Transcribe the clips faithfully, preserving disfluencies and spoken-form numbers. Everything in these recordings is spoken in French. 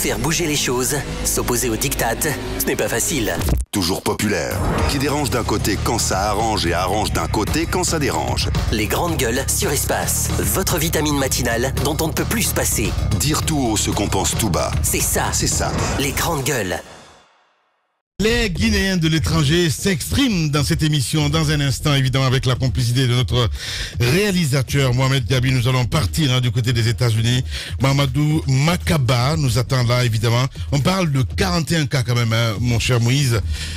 Faire bouger les choses, s'opposer aux diktats, ce n'est pas facile. Toujours populaire, qui dérange d'un côté quand ça arrange et arrange d'un côté quand ça dérange. Les grandes gueules sur Espace, votre vitamine matinale dont on ne peut plus se passer. Dire tout haut ce qu'on pense tout bas. C'est ça, c'est ça. Les grandes gueules. Les Guinéens de l'étranger s'expriment dans cette émission. Dans un instant, évidemment, avec la complicité de notre réalisateur Mohamed Gabi, nous allons partir hein, du côté des États-Unis. Mamadou Makaba nous attend là, évidemment. On parle de quarante et un cas quand même, hein, mon cher Moïse.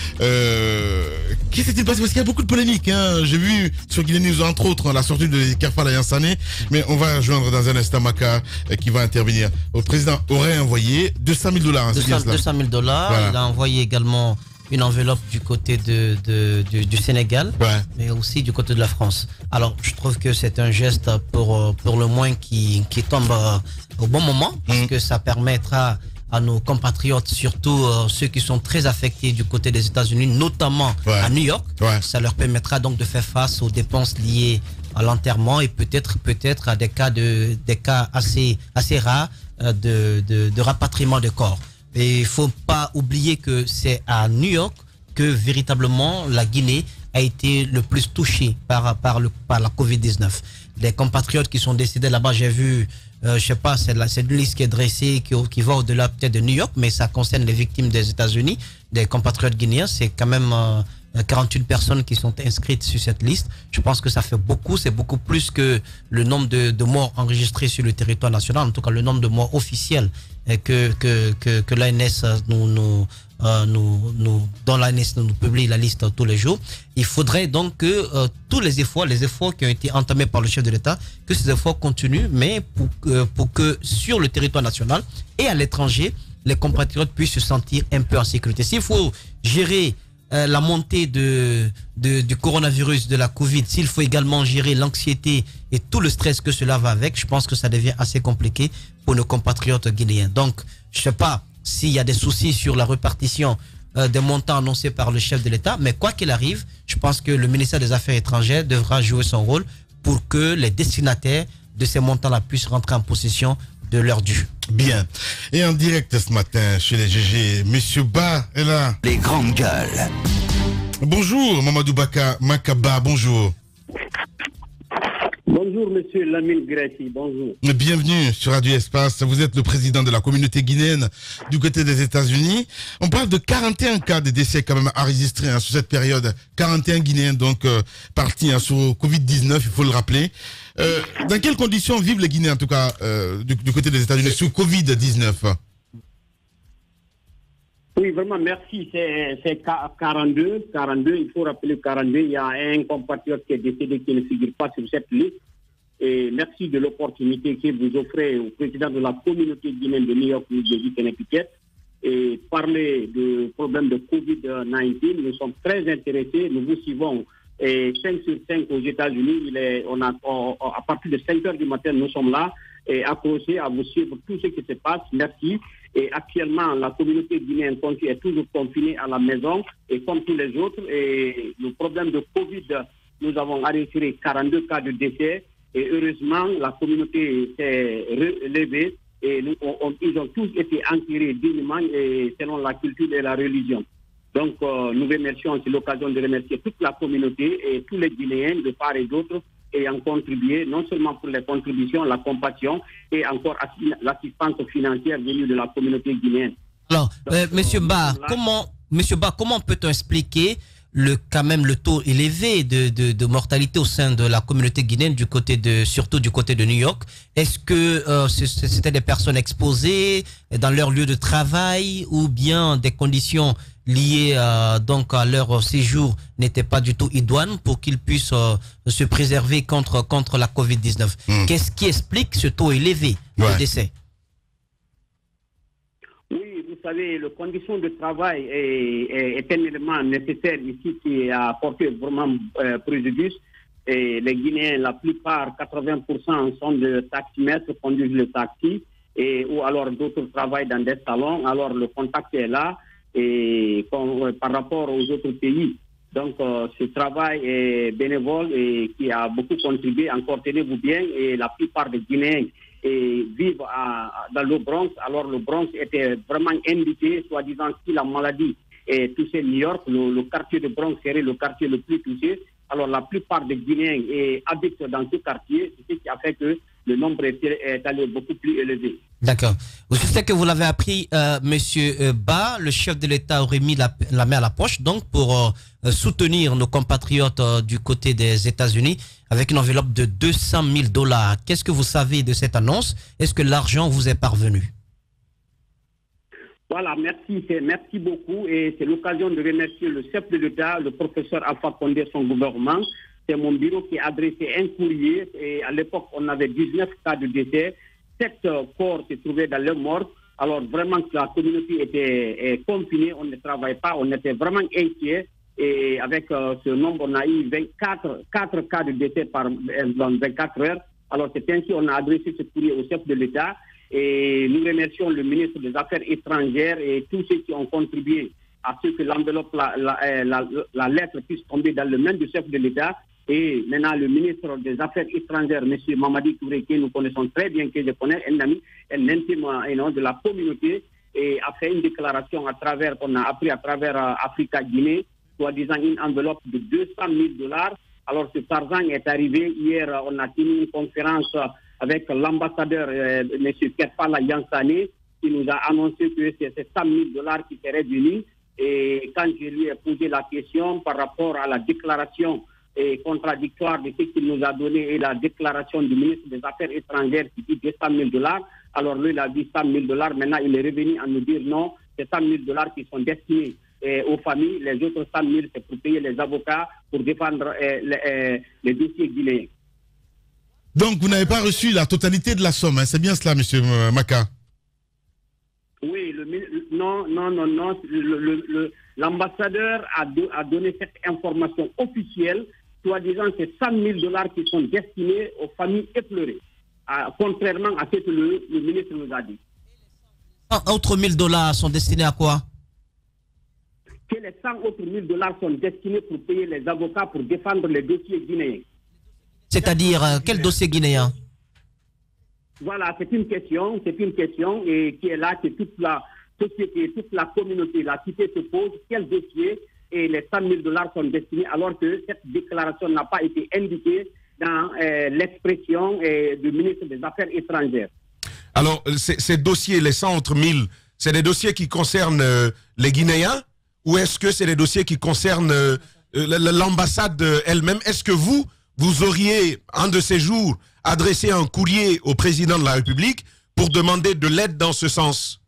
Euh, Qu'est-ce qui s'est passé? Parce qu'il y a beaucoup de polémiques. Hein. J'ai vu sur Guinée News, entre autres, la sortie de Kerfal Ayansane. Mais on va rejoindre dans un instant Maka euh, qui va intervenir. Le président aurait envoyé deux cent mille dollars. Hein, deux cent mille dollars. Voilà. Il a envoyé également une enveloppe du côté de, de, de, du Sénégal, ouais. mais aussi du côté de la France. Alors, je trouve que c'est un geste pour, pour le moins qui, qui tombe au bon moment, parce mmh. que ça permettra à nos compatriotes, surtout euh, ceux qui sont très affectés du côté des États-Unis, notamment ouais. à New York, ouais. ça leur permettra donc de faire face aux dépenses liées à l'enterrement et peut-être peut-être à des cas, de, des cas assez, assez rares euh, de, de, de rapatriement de corps. Et il ne faut pas oublier que c'est à New York que véritablement la Guinée a été le plus touchée par, par, le, par la covid dix-neuf. Les compatriotes qui sont décédés là-bas, j'ai vu, euh, je sais pas, c'est une liste qui est dressée, qui, qui va au-delà peut-être de New York, mais ça concerne les victimes des États-Unis, des compatriotes guinéens. C'est quand même euh, quarante-une personnes qui sont inscrites sur cette liste. Je pense que ça fait beaucoup, c'est beaucoup plus que le nombre de, de morts enregistrés sur le territoire national, en tout cas le nombre de morts officiels que, que, que, que l'A N S nous, nous, euh, nous, nous, dans l'A N S nous publie la liste tous les jours. Il faudrait donc que euh, tous les efforts, les efforts qui ont été entamés par le chef de l'État, que ces efforts continuent, mais pour, euh, pour que sur le territoire national et à l'étranger, les compatriotes puissent se sentir un peu en sécurité. S'il faut gérer Euh, la montée de, de, du coronavirus, de la Covid, s'il faut également gérer l'anxiété et tout le stress que cela va avec, je pense que ça devient assez compliqué pour nos compatriotes guinéens. Donc, je ne sais pas s'il y a des soucis sur la répartition euh, des montants annoncés par le chef de l'État, mais quoi qu'il arrive, je pense que le ministère des Affaires étrangères devra jouer son rôle pour que les destinataires de ces montants-là puissent rentrer en possession de leur dû. Bien. Et en direct ce matin chez les G G, Monsieur Ba est là. Les grandes gueules. Bonjour Mamadou Baka Makaba, bonjour. Bonjour Monsieur Lamine Grassi, bonjour. Bienvenue sur Radio Espace, vous êtes le président de la communauté guinéenne du côté des États-Unis. On parle de quarante et un cas de décès quand même enregistrés hein, sur cette période. quarante et un Guinéens donc euh, partis hein, sur covid dix-neuf, il faut le rappeler. Euh, dans quelles conditions vivent les Guinéens en tout cas euh, du, du côté des États-Unis sur covid dix-neuf? Oui, vraiment, merci. C'est quarante-deux. quarante-deux, il faut rappeler quarante-deux. Il y a un compatriote qui est décédé qui ne figure pas sur cette liste. Et merci de l'opportunité que vous offrez au président de la communauté guinéenne de New York, M. Kenepiquet, et parler du problème de covid dix-neuf. Nous sommes très intéressés. Nous vous suivons et cinq sur cinq aux États-Unis. Il est, on a, on, à partir de cinq heures du matin, nous sommes là et accrochés à vous suivre tout ce qui se passe. Merci. Et actuellement, la communauté guinéenne est toujours confinée à la maison et comme tous les autres. Et le problème de Covid, nous avons enregistré quarante-deux cas de décès. Et heureusement, la communauté s'est relevée et nous, on, on, ils ont tous été enterrés dignement et selon la culture et la religion. Donc, euh, nous remercions, c'est l'occasion de remercier toute la communauté et tous les Guinéens de part et d'autre ayant contribué, non seulement pour les contributions, la compassion et encore l'assistance financière venue de la communauté guinéenne. Alors, Donc, euh, Monsieur Ba, là, comment, Monsieur Ba, comment peut-on expliquer le, quand même le taux élevé de, de, de mortalité au sein de la communauté guinéenne, du côté de, surtout du côté de New York? Est-ce que euh, c'était des personnes exposées dans leur lieu de travail ou bien des conditions liées euh, donc à leur séjour n'étaient pas du tout idoines pour qu'ils puissent euh, se préserver contre, contre la covid dix-neuf? Mmh. Qu'est-ce qui explique ce taux élevé ouais. de décès? Vous savez, la condition de travail est, est, est un élément nécessaire ici qui a apporté vraiment euh, préjudice. Et les Guinéens, la plupart, quatre-vingts pour cent sont de taximètres, conduisent le taxi, et, ou alors d'autres travaillent dans des salons. Alors le contact est là et, comme, par rapport aux autres pays. Donc euh, ce travail est bénévole et qui a beaucoup contribué. Encore tenez-vous bien, et la plupart des Guinéens et vivent à, dans le Bronx. Alors le Bronx était vraiment indiqué, soi-disant si la maladie est touchée New York, le, le quartier de Bronx serait le quartier le plus touché. Alors la plupart des Guinéens habitent dans ce quartier, ce qui a fait que le nombre est, est allé beaucoup plus élevé. D'accord. Je sais que vous l'avez appris, euh, Monsieur Ba, le chef de l'État aurait mis la, la main à la poche donc pour euh, soutenir nos compatriotes euh, du côté des États-Unis avec une enveloppe de deux cent mille dollars. Qu'est-ce que vous savez de cette annonce? Est-ce que l'argent vous est parvenu? Voilà, merci, merci beaucoup et c'est l'occasion de remercier le chef de l'État, le professeur Alpha Condé, son gouvernement. C'est mon bureau qui a adressé un courrier et à l'époque on avait dix-neuf cas de décès, sept corps se trouvaient dans le mort. Alors vraiment la communauté était est confinée, on ne travaillait pas, on était vraiment inquiets et avec euh, ce nombre on a eu vingt-quatre quatre cas de décès par, dans vingt-quatre heures. Alors c'est ainsi qu'on a adressé ce courrier au chef de l'État. Et nous remercions le ministre des Affaires étrangères et tous ceux qui ont contribué à ce que l'enveloppe, la, la, la, la lettre puisse tomber dans le main du chef de l'État. Et maintenant, le ministre des Affaires étrangères, M. Mamadi Touré, que nous connaissons très bien, que je connais, un ami, un intime de la communauté, et a fait une déclaration à travers, qu'on a appris à travers euh, Africa Guinée, soi-disant une enveloppe de deux cent mille dollars. Alors, ce argent est arrivé. Hier, on a tenu une conférence avec l'ambassadeur, euh, M. Kerpala Yansane, qui nous a annoncé que c'est cent mille dollars qui seraient venus. Et quand je lui ai posé la question par rapport à la déclaration et contradictoire de ce qu'il nous a donné et la déclaration du ministre des Affaires étrangères qui dit deux cent mille dollars, alors lui, il a dit cent mille dollars. Maintenant, il est revenu à nous dire non, c'est cent mille dollars qui sont destinés eh, aux familles. Les autres cent mille, c'est pour payer les avocats pour défendre eh, les, eh, les dossiers guinéens. Donc, vous n'avez pas reçu la totalité de la somme, hein, c'est bien cela, M. Maka? Oui, le, non, non, non, non. L'ambassadeur a, do, a donné cette information officielle, soi-disant c'est cent mille dollars qui sont destinés aux familles éplorées, à, contrairement à ce que le, le ministre nous a dit. Autres mille dollars sont destinés à quoi? Que les cent autres mille dollars sont destinés pour payer les avocats pour défendre les dossiers guinéens. C'est-à-dire, euh, quel dossier guinéen? Voilà, c'est une question, c'est une question et qui est là, que toute la société, toute la communauté, la cité se pose, quel dossier et les cent mille dollars sont destinés alors que cette déclaration n'a pas été indiquée dans euh, l'expression euh, du ministre des Affaires étrangères. Alors, ces dossiers, les cent autres mille, c'est des dossiers qui concernent euh, les Guinéens ou est-ce que c'est des dossiers qui concernent euh, l'ambassade elle-même? Est-ce que vous, vous auriez, un de ces jours, adressé un courrier au président de la République pour demander de l'aide dans ce sens?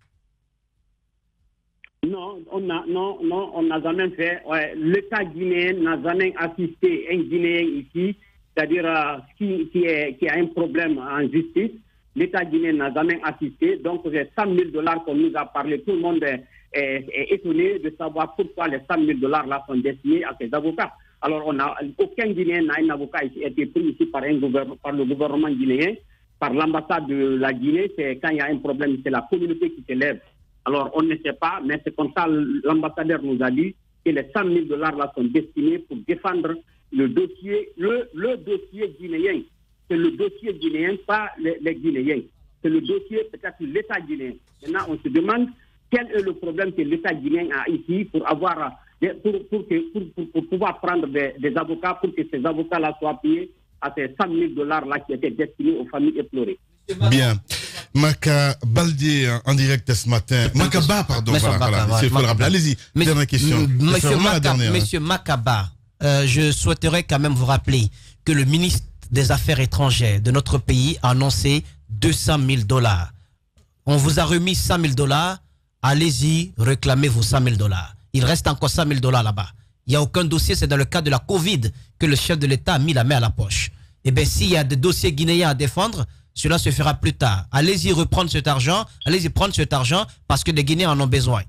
Non, on a, non, non, on n'a jamais fait. Ouais, l'État guinéen n'a jamais assisté un Guinéen ici, c'est-à-dire euh, qui, qui, est, qui a un problème en justice. L'État guinéen n'a jamais assisté. Donc, c'est cent mille dollars qu'on nous a parlé. Tout le monde est, est, est étonné de savoir pourquoi les cent mille dollars là sont destinés à ces avocats. Alors, on a, aucun Guinéen n'a un avocat qui a été pris ici par, un par le gouvernement guinéen, par l'ambassade de la Guinée. C'est quand il y a un problème, c'est la communauté qui se lève. Alors, on ne sait pas, mais c'est comme ça, l'ambassadeur nous a dit que les cent mille dollars là sont destinés pour défendre le dossier, le, le dossier guinéen. C'est le dossier guinéen, pas les, les Guinéens. C'est le dossier, peut-être l'État guinéen. Maintenant, on se demande quel est le problème que l'État guinéen a ici pour avoir... Pour, pour, pour, pour, pour pouvoir prendre des, des avocats pour que ces avocats-là soient payés à ces cent mille dollars-là qui étaient destinés aux familles éplorées. Bien. Maka Baldé en direct ce matin. Makaba, pardon. Voilà, voilà, voilà. Il faut le rappeler. Allez-y, dernière question. Monsieur, Maka, Monsieur Makaba, euh, je souhaiterais quand même vous rappeler que le ministre des Affaires étrangères de notre pays a annoncé deux cent mille dollars. On vous a remis cent mille dollars. Allez-y, réclamez vos cent mille dollars. Il reste encore cent mille dollars là-bas. Il n'y a aucun dossier, c'est dans le cas de la Covid que le chef de l'État a mis la main à la poche. Eh bien, s'il y a des dossiers guinéens à défendre, cela se fera plus tard. Allez-y reprendre cet argent, allez-y prendre cet argent parce que les Guinéens en ont besoin.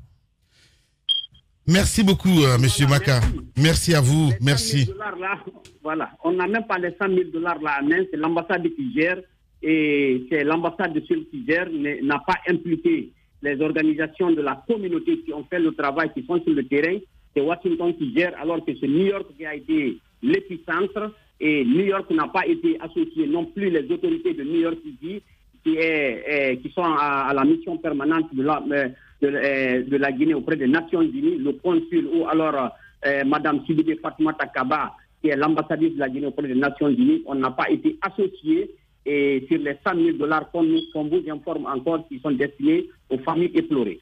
Merci beaucoup, euh, Monsieur voilà, Maka. Merci. merci à vous, les merci. Là, voilà, on n'a même pas les cent mille dollars là à main, c'est l'ambassade qui gère et c'est l'ambassade de ceux qui gère n'a pas impliqué les organisations de la communauté qui ont fait le travail, qui sont sur le terrain. C'est Washington qui gère, alors que c'est New York qui a été l'épicentre et New York n'a pas été associé non plus les autorités de New York qui disent qui, est, est, qui sont à, à la mission permanente de la, de, de la Guinée auprès des Nations Unies, le consul ou alors euh, Mme Sibide Fatoumata Kaba, qui est l'ambassadrice de la Guinée auprès des Nations Unies, on n'a pas été associés et sur les cent mille dollars qu'on vous informe encore qui sont destinés aux familles éplorées.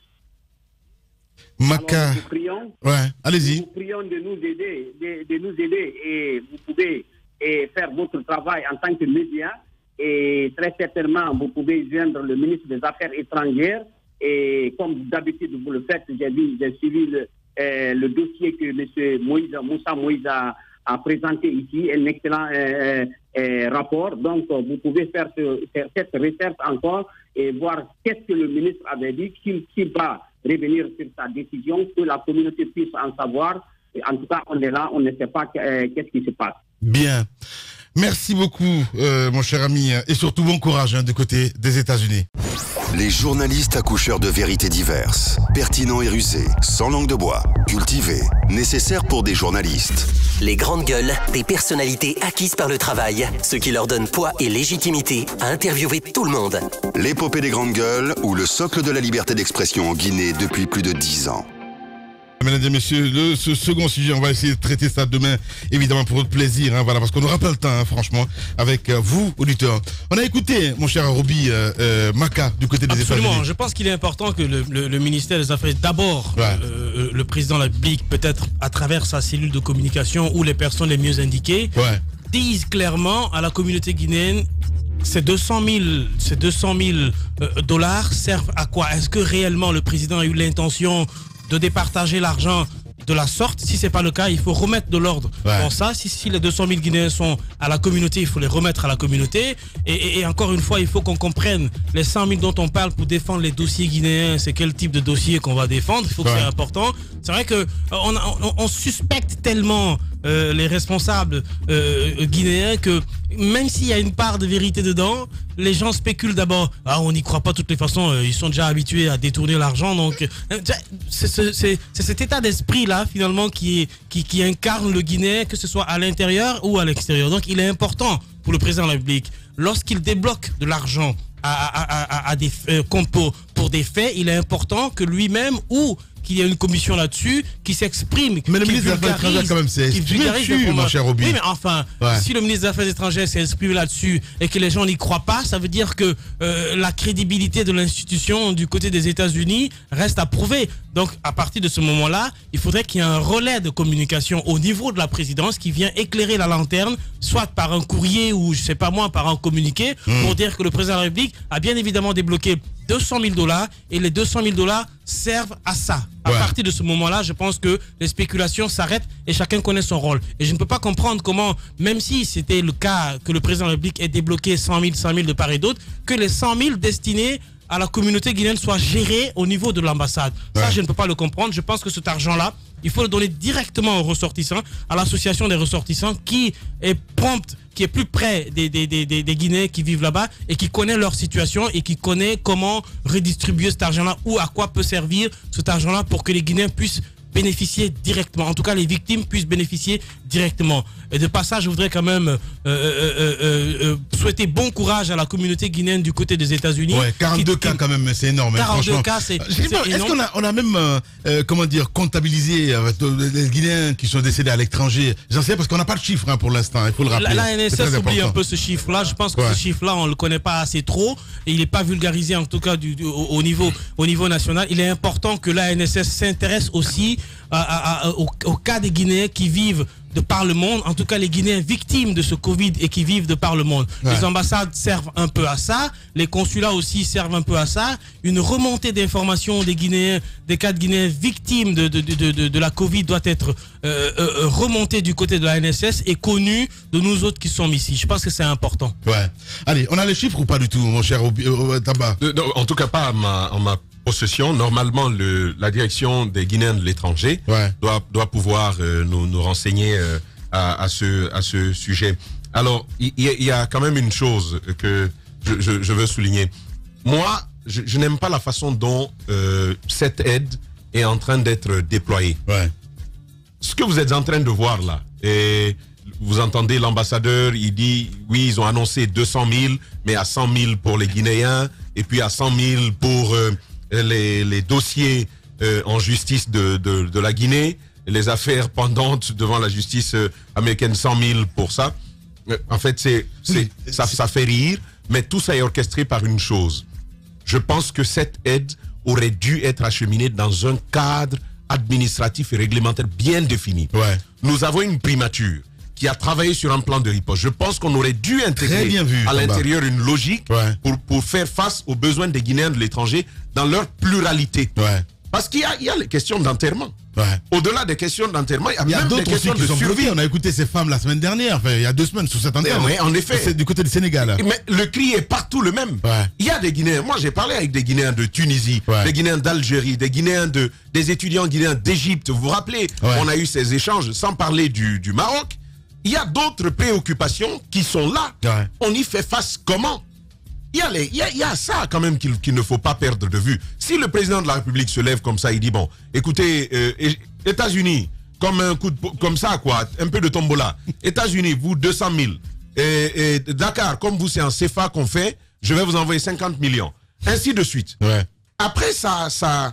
Maca. Alors, nous vous prions, ouais, allez-y. Nous vous prions de nous aider, de, de nous aider et vous pouvez et faire votre travail en tant que média et très certainement vous pouvez joindre le ministre des Affaires étrangères et comme d'habitude vous le faites, j'ai vu, j'ai suivi le, euh, le dossier que M. Moïse, Moussa Moïse a, a présenté ici, un excellent euh, euh, rapport. Donc vous pouvez faire ce, cette recherche encore et voir qu'est-ce que le ministre avait dit, qu'il qu va revenir sur sa décision, que la communauté puisse en savoir. Et en tout cas, on est là, on ne sait pas euh, qu'est-ce qui se passe. Bien. Merci beaucoup, euh, mon cher ami, et surtout bon courage hein, du côté des États-Unis. Les journalistes accoucheurs de vérités diverses, pertinents et rusés, sans langue de bois, cultivés, nécessaires pour des journalistes. Les grandes gueules, des personnalités acquises par le travail, ce qui leur donne poids et légitimité à interviewer tout le monde. L'épopée des grandes gueules ou le socle de la liberté d'expression en Guinée depuis plus de dix ans. Mesdames et messieurs, le, ce second sujet, on va essayer de traiter ça demain, évidemment pour votre plaisir, hein, voilà, parce qu'on n'aura pas le temps, hein, franchement, avec euh, vous, auditeurs. On a écouté, mon cher Roby euh, euh, Maca, du côté des États-Unis. Absolument, je pense qu'il est important que le, le, le ministère des Affaires, d'abord, ouais. euh, le président de la République, peut-être à travers sa cellule de communication ou les personnes les mieux indiquées, ouais. disent clairement à la communauté guinéenne, ces deux cent mille dollars servent à quoi? Est-ce que réellement le président a eu l'intention de départager l'argent de la sorte? Si ce n'est pas le cas, il faut remettre de l'ordre ouais. dans ça. Si, si les deux cent mille Guinéens sont à la communauté, il faut les remettre à la communauté. Et, et, et encore une fois, il faut qu'on comprenne les cent mille dont on parle pour défendre les dossiers guinéens. C'est quel type de dossier qu'on va défendre? Il faut que ouais. c'est important. C'est vrai qu'on on, on suspecte tellement euh, les responsables euh, guinéens que même s'il y a une part de vérité dedans, les gens spéculent d'abord. Ah, on n'y croit pas de toutes les façons. Euh, ils sont déjà habitués à détourner l'argent. Donc, euh, c'est cet état d'esprit-là, finalement, qui, qui, qui incarne le Guinéen, que ce soit à l'intérieur ou à l'extérieur. Donc, il est important pour le président de la République, lorsqu'il débloque de l'argent à, à, à, à des euh, compos pour des faits, il est important que lui-même ou qu'il y a une commission là-dessus qui s'exprime. Mais le ministre des Affaires étrangères, quand même, c'est exprimé, mon cher Roby. Oui, mais enfin, ouais. si le ministre des Affaires étrangères s'est exprimé là-dessus et que les gens n'y croient pas, ça veut dire que euh, la crédibilité de l'institution du côté des États-Unis reste à prouver. Donc, à partir de ce moment-là, il faudrait qu'il y ait un relais de communication au niveau de la présidence qui vient éclairer la lanterne, soit par un courrier ou, je sais pas moi, par un communiqué, mmh. pour dire que le président de la République a bien évidemment débloqué deux cent mille dollars et les deux cent mille dollars servent à ça. À ouais. partir de ce moment-là, je pense que les spéculations s'arrêtent et chacun connaît son rôle. Et je ne peux pas comprendre comment, même si c'était le cas que le président de la République ait débloqué cent mille, cent mille de part et d'autre, que les cent mille destinés à la communauté guinéenne soient gérés au niveau de l'ambassade. Ouais. Ça, je ne peux pas le comprendre. Je pense que cet argent-là, il faut le donner directement aux ressortissants, à l'association des ressortissants qui est prompte, qui est plus près des, des, des, des, des Guinéens qui vivent là-bas et qui connaît leur situation et qui connaît comment redistribuer cet argent-là ou à quoi peut servir cet argent-là pour que les Guinéens puissent bénéficier directement. En tout cas, les victimes puissent bénéficier directement. Et de passage, je voudrais quand même euh, euh, euh, euh, souhaiter bon courage à la communauté guinéenne du côté des États-Unis. Ouais, quarante-deux qui, cas quand même, c'est énorme. quarante-deux cas, c'est Est-ce qu'on a, on a même, euh, comment dire, comptabilisé euh, les Guinéens qui sont décédés à l'étranger? J'en sais parce qu'on n'a pas de chiffre hein, pour l'instant, il faut le rappeler. La, la N S S oublie un peu ce chiffre-là. Je pense que ouais. ce chiffre-là, on ne le connaît pas assez trop et il n'est pas vulgarisé en tout cas du, du, au, au, niveau, au niveau national. Il est important que la N S S s'intéresse aussi à, à, à, au, au cas des Guinéens qui vivent de par le monde, en tout cas les Guinéens victimes de ce Covid et qui vivent de par le monde. Ouais. Les ambassades servent un peu à ça, les consulats aussi servent un peu à ça. Une remontée d'informations des Guinéens, des cas de Guinéens victimes de, de, de, de, de la Covid doit être euh, euh, remontée du côté de la N S S et connue de nous autres qui sommes ici. Je pense que c'est important. Ouais. Allez, on a les chiffres ou pas du tout, mon cher euh, Taba? euh, En tout cas, pas en ma, en ma possession. Normalement, le, la direction des Guinéens de l'étranger ouais. doit, doit pouvoir euh, nous, nous renseigner euh, à, à, ce, à ce sujet. Alors, il y, y a quand même une chose que je, je, je veux souligner. Moi, je, je n'aime pas la façon dont euh, cette aide est en train d'être déployée. Ouais. Ce que vous êtes en train de voir là, et vous entendez l'ambassadeur, il dit, oui, ils ont annoncé deux cent mille, mais à cent mille pour les Guinéens, et puis à cent mille pour euh, les, les dossiers euh, en justice de, de, de la Guinée, les affaires pendantes devant la justice euh, américaine, cent mille pour ça. Euh, en fait, c'est, c'est, ça, ça fait rire, mais tout ça est orchestré par une chose. Je pense que cette aide aurait dû être acheminée dans un cadre administratif et réglementaire bien défini. Ouais. Nous avons une primature qui a travaillé sur un plan de riposte. Je pense qu'on aurait dû intégrer vu, à l'intérieur une logique ouais. pour, pour faire face aux besoins des Guinéens de l'étranger dans leur pluralité. Ouais. Parce qu'il y a, il y a les questions d'enterrement. Ouais. Au-delà des questions d'enterrement, il y a, il y a même des questions qui de sont survie. bloqués. On a écouté ces femmes la semaine dernière, enfin, il y a deux semaines sur cette antenne. Oui, en effet. C'est du côté du Sénégal. Mais le cri est partout le même. Ouais. Il y a des Guinéens. Moi, j'ai parlé avec des Guinéens de Tunisie, ouais. des Guinéens d'Algérie, des Guinéens de, des étudiants guinéens d'Égypte. Vous vous rappelez, ouais. on a eu ces échanges, sans parler du, du Maroc. Il y a d'autres préoccupations qui sont là. Ouais. On y fait face comment? Il y, a les, il, y a, il y a ça quand même qu'il, qu'il ne faut pas perdre de vue. Si le président de la République se lève comme ça, il dit, bon, écoutez, euh, États-Unis, comme un coup de, comme ça, quoi, un peu de tombola. États-Unis, vous, deux cent mille. Et, et Dakar, comme vous, c'est en C F A qu'on fait, je vais vous envoyer cinquante millions. Ainsi de suite. Ouais. Après, ça... ça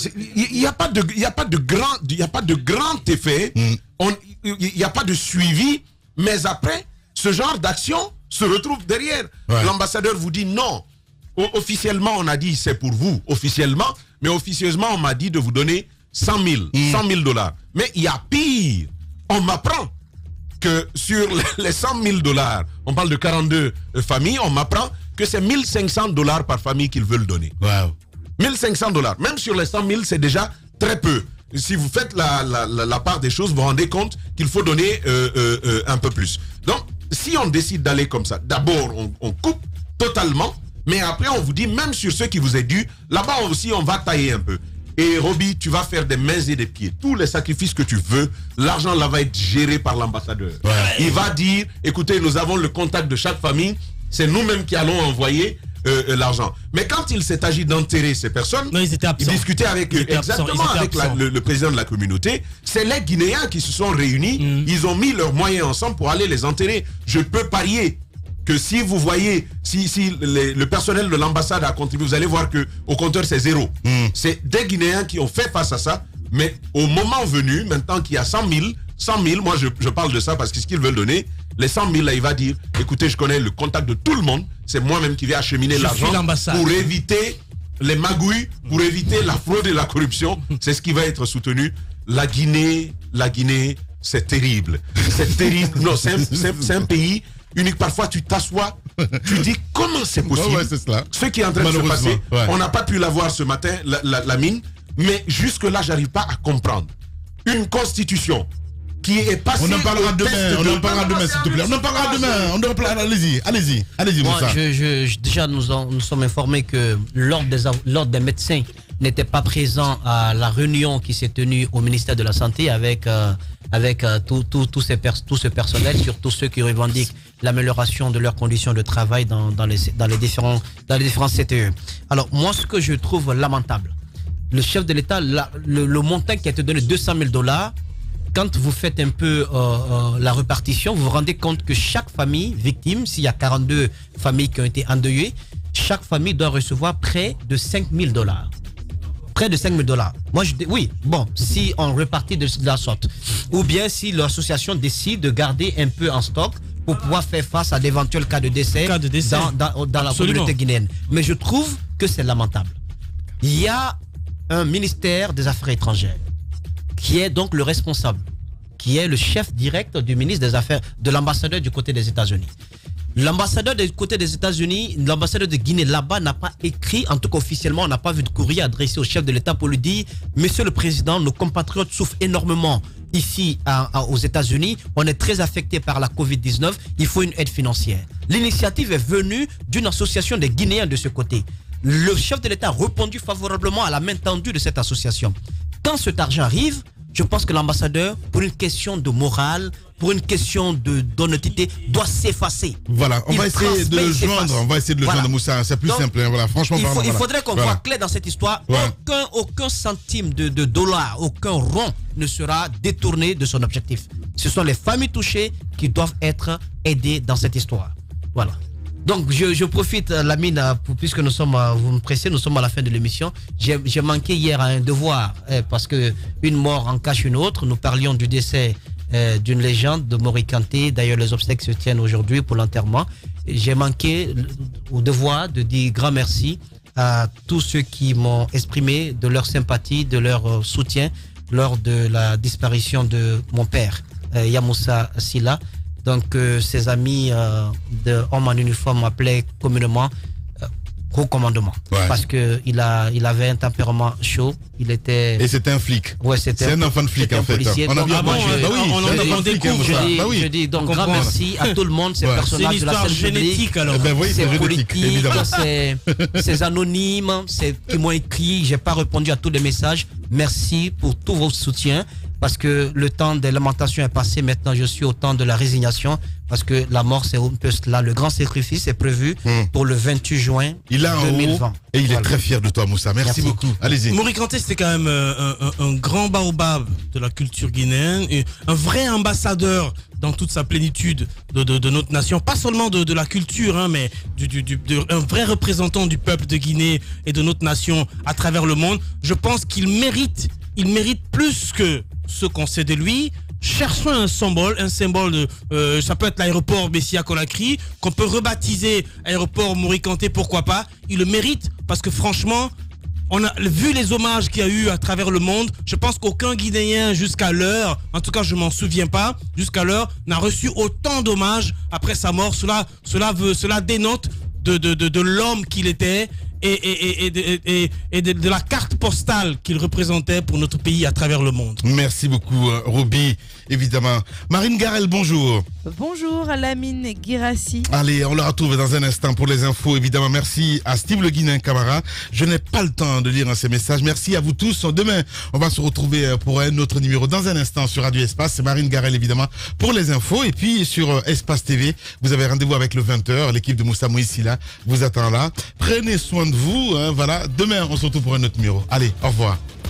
il n'y a pas de, il y a pas de grand, il y a pas de grand effet. Mm. On, il n'y a pas de suivi. Mais après, ce genre d'action se retrouve derrière. Ouais. L'ambassadeur vous dit non. O- officiellement, on a dit c'est pour vous, officiellement. Mais officieusement, on m'a dit de vous donner cent mille dollars. Mais il y a pire. On m'apprend que sur les cent mille dollars, on parle de quarante-deux familles, on m'apprend que c'est mille cinq cents dollars par famille qu'ils veulent donner. Wow. mille cinq cents dollars. Même sur les cent mille, c'est déjà très peu. Si vous faites la, la, la, la part des choses, vous vous rendez compte qu'il faut donner euh, euh, euh, un peu plus. Donc, si on décide d'aller comme ça, d'abord, on, on coupe totalement, mais après, on vous dit, même sur ce qui vous est dû, là-bas aussi, on va tailler un peu. Et Roby, tu vas faire des mains et des pieds. Tous les sacrifices que tu veux, l'argent là va être géré par l'ambassadeur. Ouais. Il va dire, écoutez, nous avons le contact de chaque famille, c'est nous-mêmes qui allons envoyer Euh, euh, l'argent. Mais quand il s'est agi d'enterrer ces personnes, non, ils étaient absents. Il discutait avec eux, exactement avec la, le, le président de la communauté. C'est les Guinéens qui se sont réunis. Mm. Ils ont mis leurs moyens ensemble pour aller les enterrer. Je peux parier que si vous voyez, si, si les, le personnel de l'ambassade a contribué, vous allez voir que au compteur c'est zéro. Mm. C'est des Guinéens qui ont fait face à ça. Mais au moment venu, maintenant qu'il y a cent mille, cent mille, moi je, je parle de ça parce que ce qu'ils veulent donner, les cent mille là, il va dire, écoutez, je connais le contact de tout le monde, c'est moi-même qui vais acheminer je l'argent pour éviter les magouilles, pour éviter la fraude et la corruption. C'est ce qui va être soutenu. La Guinée, la Guinée, c'est terrible. C'est terrible. Non, c'est un, c'est, c'est un pays unique. Parfois, tu t'assois, tu dis, comment c'est possible? Ouais, ouais, c'est cela. Ce qui est en train de se passer, ouais. On n'a pas pu la voir ce matin, la, la, la mine, mais jusque-là, j'arrive pas à comprendre. Une constitution qui est passée. On en parlera demain, on en parlera demain, s'il te plaît. On en parlera demain. On en parlera, allez-y, allez-y, allez-y, Moi, je, je, je, déjà, nous, en, nous sommes informés que l'ordre des, l'ordre des médecins n'était pas présent à la réunion qui s'est tenue au ministère de la Santé avec, euh, avec euh, tout, tout, tout, ces pers- tout ce personnel, surtout ceux qui revendiquent l'amélioration de leurs conditions de travail dans, dans, les, dans, les différents, dans les différents C T E. Alors, moi, ce que je trouve lamentable, le chef de l'État, la, le, le montant qui a été donné, deux cent mille dollars, quand vous faites un peu euh, euh, la répartition, vous vous rendez compte que chaque famille victime, s'il y a quarante-deux familles qui ont été endeuillées, chaque famille doit recevoir près de cinq mille dollars. Près de cinq mille dollars. Moi, je dis, oui, bon, si on répartit de, de la sorte, ou bien si l'association décide de garder un peu en stock pour pouvoir faire face à d'éventuels cas de décès, cas de décès. dans, dans, dans la communauté guinéenne. Mais je trouve que c'est lamentable. Il y a un ministère des Affaires étrangères qui est donc le responsable, qui est le chef direct du ministre des Affaires, de l'ambassadeur du côté des États-Unis. L'ambassadeur du côté des États-Unis, l'ambassadeur de Guinée là-bas n'a pas écrit, en tout cas officiellement, on n'a pas vu de courrier adressé au chef de l'État pour lui dire « Monsieur le Président, nos compatriotes souffrent énormément ici à, à, aux États-Unis, on est très affecté par la covid dix-neuf, il faut une aide financière. » L'initiative est venue d'une association des Guinéens de ce côté. Le chef de l'État a répondu favorablement à la main tendue de cette association. Quand cet argent arrive, je pense que l'ambassadeur, pour une question de morale, pour une question de d'honnêteté, doit s'effacer. Voilà, on il va essayer de le joindre, on va essayer de le voilà. joindre, Moussa, c'est plus Donc, simple, hein, voilà, franchement. Il, faut, pardon, il voilà. faudrait qu'on voilà. voit clair dans cette histoire. Ouais. Aucun, aucun centime de, de dollars, aucun rond ne sera détourné de son objectif. Ce sont les familles touchées qui doivent être aidées dans cette histoire. Voilà. Donc je, je profite, Lamine, puisque nous sommes, vous me pressez, nous sommes à la fin de l'émission. J'ai manqué hier à un devoir, eh, parce que une mort en cache une autre. Nous parlions du décès eh, d'une légende de Mori Kanté. D'ailleurs, les obsèques se tiennent aujourd'hui pour l'enterrement. J'ai manqué au devoir de dire grand merci à tous ceux qui m'ont exprimé de leur sympathie, de leur soutien lors de la disparition de mon père, eh, Yamoussa Silla. Donc, euh, ses amis euh, de hommes en uniforme m'appelaient communément euh, gros commandement. Ouais. Parce qu'il a, il avait un tempérament chaud. Il était. Et c'était un flic. Ouais, c'était. C'est un enfant de flic, en fait. Policier. On a bien bon, euh, bah oui, on en découvre. Je, dis, bah oui. je dis donc grand merci à tout le monde, ces ouais. personnages de la scène génétique, alors. Eh ben, oui, c'est politique, évidemment. C'est anonyme, c'est qui m'ont écrit. J'ai pas répondu à tous les messages. Merci pour tout votre soutien. Parce que le temps des lamentations est passé. Maintenant, je suis au temps de la résignation. Parce que la mort, c'est un peu cela. Le grand sacrifice est prévu mmh. pour le vingt-huit juin il a deux mille vingt. Haut, et il voilà. est très fier de toi, Moussa. Merci, Merci. beaucoup. Allez-y. Mori Kanté, c'était quand même euh, un, un grand baobab de la culture guinéenne. Et un vrai ambassadeur dans toute sa plénitude de, de, de notre nation. Pas seulement de, de la culture, hein, mais du, du, du, de, un vrai représentant du peuple de Guinée et de notre nation à travers le monde. Je pense qu'il mérite, il mérite plus que ce qu'on sait de lui. Cherchons un symbole, un symbole de, euh, ça peut être l'aéroport Messia-Conakry, qu'on peut rebaptiser aéroport Mori Kanté, pourquoi pas. Il le mérite parce que franchement, on a vu les hommages qu'il y a eu à travers le monde. Je pense qu'aucun Guinéen jusqu'à l'heure, en tout cas je m'en souviens pas, jusqu'à l'heure, n'a reçu autant d'hommages après sa mort. Cela, cela veut, cela dénote de, de, de, de l'homme qu'il était. Et, et, et, et, et, et de, de la carte postale qu'il représentait pour notre pays à travers le monde. Merci beaucoup, euh, Ruby, évidemment. Marine Garel, bonjour. Bonjour, Lamine Girassi. Allez, on le retrouve dans un instant pour les infos, évidemment. Merci à Steve Le Guinéen Camara. Je n'ai pas le temps de lire ces messages. Merci à vous tous. Demain, on va se retrouver pour un autre numéro dans un instant sur Radio Espace. C'est Marine Garel, évidemment, pour les infos. Et puis, sur Espace T V, vous avez rendez-vous avec le vingt heures. L'équipe de Moussa Moïsila vous attend là. Prenez soin de vous, hein, voilà. Demain, on se retrouve pour un autre numéro. Allez, au revoir.